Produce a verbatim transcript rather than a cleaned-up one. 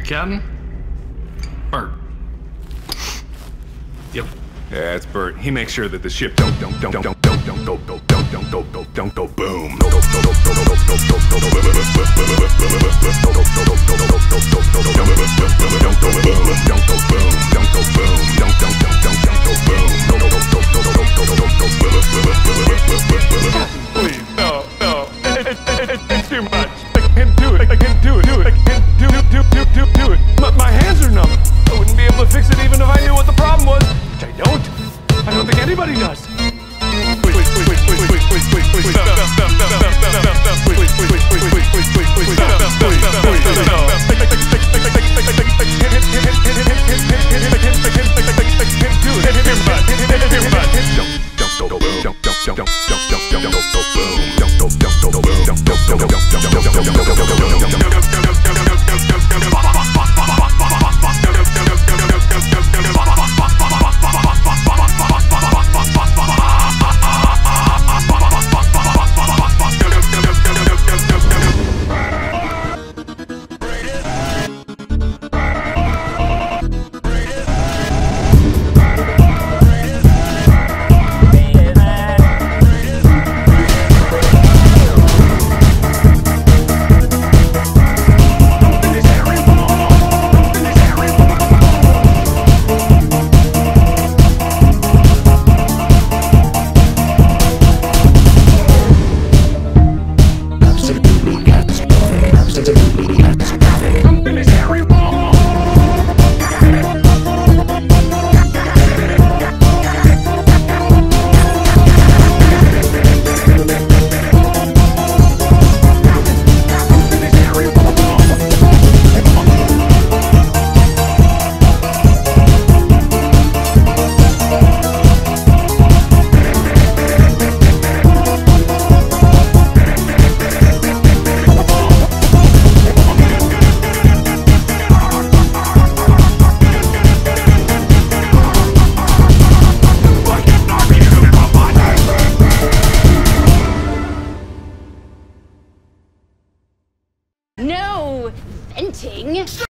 Captain? Bert. Yep. Yeah, it's Bert. He makes sure that the ship don't don't don't don't don't don't don't don't don't don't don't don't don't go boom. Don't go boom. Don't go boom. Don't go boom. Don't go boom. Don't don't don't don't don't go boom. Please, no, no. It's too much. I can't do it. I can't do it. Do it. I can't do do do do do it. My hands are numb. I wouldn't be able to fix it even if I knew what the problem was. Which I don't. I don't think anybody does. Please, please, please, please, please, please, please, please, stop, stop, stop, stop, stop, stop, stop, please, please, please, please, please, please, please, please, stop, stop, please, please, no. I can't do it. It's too much. It's too much. Don't go boom. Don't don't don't don't don't don't go boom. Don't go don't go boom. Don't don't don't don't don't don't don't No venting.